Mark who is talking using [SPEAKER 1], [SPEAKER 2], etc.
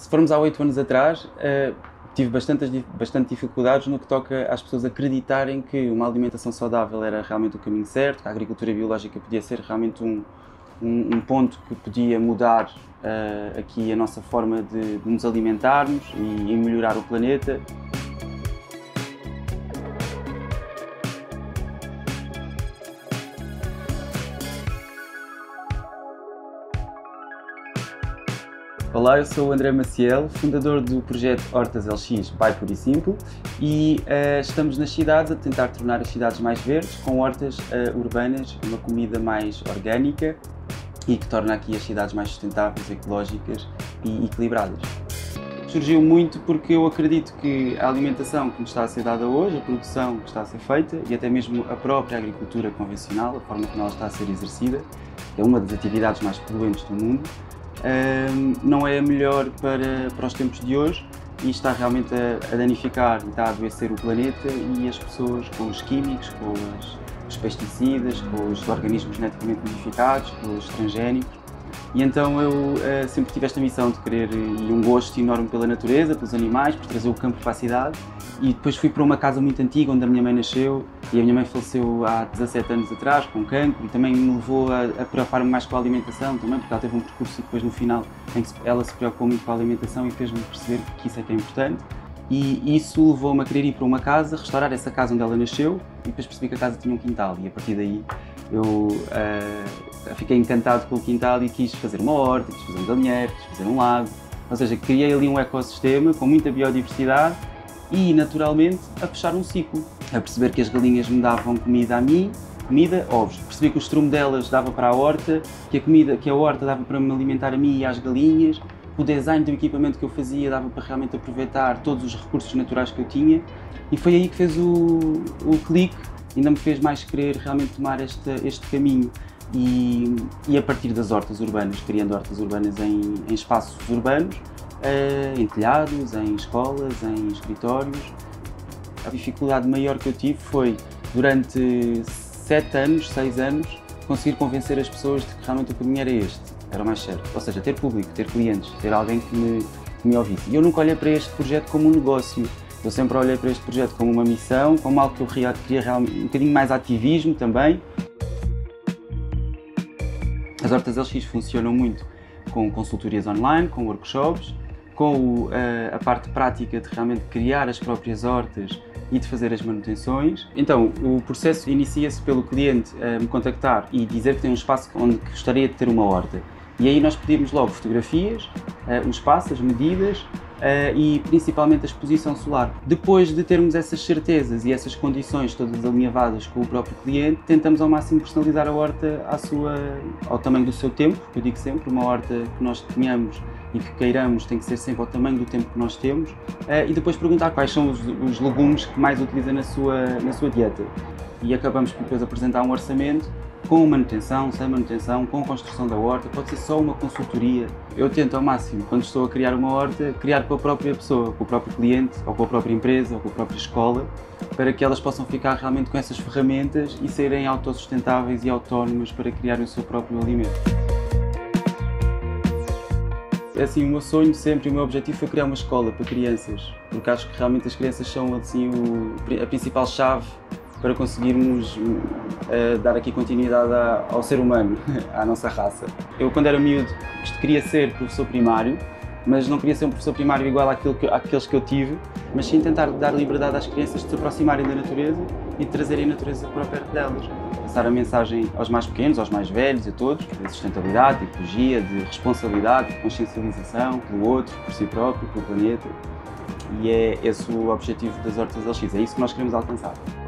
[SPEAKER 1] Se formos há 8 anos atrás, tive bastante dificuldades no que toca às pessoas acreditarem que uma alimentação saudável era realmente o caminho certo, que a agricultura biológica podia ser realmente um ponto que podia mudar aqui a nossa forma de nos alimentarmos e melhorar o planeta. Olá, eu sou o André Maciel, fundador do projeto Hortas LX by Purisimple e estamos nas cidades a tentar tornar as cidades mais verdes, com hortas urbanas, uma comida mais orgânica e que torna aqui as cidades mais sustentáveis, ecológicas e equilibradas. Surgiu muito porque eu acredito que a alimentação que nos está a ser dada hoje, a produção que está a ser feita e até mesmo a própria agricultura convencional, a forma como ela está a ser exercida, que é uma das atividades mais poluentes do mundo, não é a melhor para os tempos de hoje e está realmente a danificar e está a adoecer o planeta e as pessoas com os químicos, com os pesticidas, com os organismos geneticamente modificados, com os transgénicos. E então eu sempre tive esta missão de querer e um gosto enorme pela natureza, pelos animais, por trazer o campo para a cidade. E depois fui para uma casa muito antiga onde a minha mãe nasceu e a minha mãe faleceu há 17 anos atrás com cancro e também me levou a preocupar-me mais com a alimentação também, porque ela teve um percurso e depois no final em que ela se preocupou muito com a alimentação e fez-me perceber que isso é que é importante. E isso levou-me a querer ir para uma casa, restaurar essa casa onde ela nasceu e depois percebi que a casa tinha um quintal e a partir daí eu fiquei encantado com o quintal e quis fazer uma horta, quis fazer um galinheiro, quis fazer um lago, ou seja, criei ali um ecossistema com muita biodiversidade e naturalmente a fechar um ciclo, a perceber que as galinhas me davam comida a mim, ovos, percebi que o estrumo delas dava para a horta, que a horta dava para me alimentar a mim e às galinhas, o design do equipamento que eu fazia dava para realmente aproveitar todos os recursos naturais que eu tinha e foi aí que fez o clique, ainda me fez mais querer realmente tomar este caminho e a partir das hortas urbanas, criando hortas urbanas em espaços urbanos, em telhados, em escolas, em escritórios. A dificuldade maior que eu tive foi, durante 7 anos, 6 anos, conseguir convencer as pessoas de que realmente o caminho era este, era o mais certo. Ou seja, ter público, ter clientes, ter alguém que me ouvisse. E eu nunca olhei para este projeto como um negócio. Eu sempre olhei para este projeto como uma missão, como algo que eu queria realmente um bocadinho mais ativismo também. As Hortas LX funcionam muito com consultorias online, com workshops, com a parte prática de realmente criar as próprias hortas e de fazer as manutenções. Então, o processo inicia-se pelo cliente me contactar e dizer que tem um espaço onde gostaria de ter uma horta. E aí nós pedimos logo fotografias, o espaço, as medidas e principalmente a exposição solar. Depois de termos essas certezas e essas condições todas alinhavadas com o próprio cliente, tentamos ao máximo personalizar a horta ao tamanho do seu tempo, que eu digo sempre, uma horta que nós tenhamos e que queiramos tem que ser sempre ao tamanho do tempo que nós temos e depois perguntar quais são os legumes que mais utiliza na sua dieta. E acabamos por depois apresentar um orçamento com manutenção, sem manutenção, com construção da horta, pode ser só uma consultoria. Eu tento ao máximo, quando estou a criar uma horta, criar com a própria pessoa, com o próprio cliente, ou com a própria empresa, ou com a própria escola, para que elas possam ficar realmente com essas ferramentas e serem autossustentáveis e autónomas para criar o seu próprio alimento. Assim, o meu sonho sempre, o meu objetivo foi criar uma escola para crianças, porque acho que realmente as crianças são assim, a principal chave para conseguirmos dar aqui continuidade ao ser humano, à nossa raça. Eu, quando era miúdo, queria ser professor primário, mas não queria ser um professor primário igual àqueles que eu tive, mas sim tentar dar liberdade às crianças de se aproximarem da natureza e de trazerem a natureza para perto delas. Passar a mensagem aos mais pequenos, aos mais velhos, a todos, de sustentabilidade, de ecologia, de responsabilidade, de consciencialização pelo outro, por si próprio, pelo planeta. E é esse o objetivo das Hortas LX, é isso que nós queremos alcançar.